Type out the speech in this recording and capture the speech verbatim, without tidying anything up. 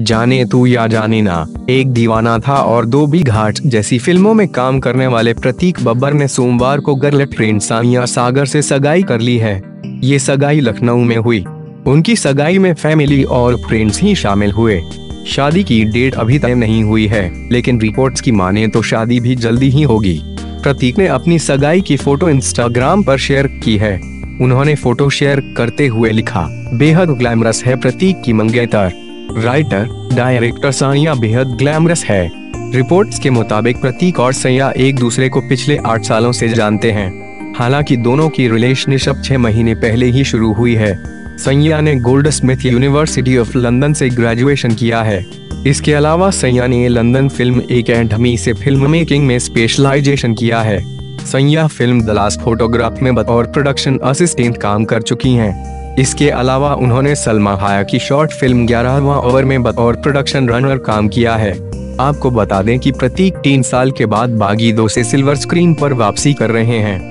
जाने तू या जाने ना, एक दीवाना था और दो भी घाट जैसी फिल्मों में काम करने वाले प्रतीक बब्बर ने सोमवार को गर्ल फ्रेंड सानिया सागर से सगाई कर ली है। ये सगाई लखनऊ में हुई। उनकी सगाई में फैमिली और फ्रेंड्स ही शामिल हुए। शादी की डेट अभी तय नहीं हुई है, लेकिन रिपोर्ट्स की माने तो शादी भी जल्दी ही होगी। प्रतीक ने अपनी सगाई की फोटो इंस्टाग्राम पर शेयर की है। उन्होंने फोटो शेयर करते हुए लिखा, बेहद ग्लैमरस है प्रतीक की मंगेतर। राइटर डायरेक्टर सानिया बेहद ग्लैमरस है। रिपोर्ट्स के मुताबिक प्रतीक और सैया एक दूसरे को पिछले आठ सालों से जानते हैं। हालांकि दोनों की रिलेशनशिप छह महीने पहले ही शुरू हुई है। सैया ने गोल्डस्मिथ यूनिवर्सिटी ऑफ लंदन से ग्रेजुएशन किया है। इसके अलावा सैया ने लंदन फिल्म एकेडमी से फिल्म मेकिंग में स्पेशलाइजेशन किया है। सैया फिल्म द लास्ट फोटोग्राफ में बतौर प्रोडक्शन असिस्टेंट काम कर चुकी हैं। इसके अलावा उन्होंने सलमा हाया की शॉर्ट फिल्म ग्यारहवां ओवर में बतौर प्रोडक्शन रनर काम किया है। आपको बता दें कि प्रतीक तीन साल के बाद बागी दो से सिल्वर स्क्रीन पर वापसी कर रहे हैं।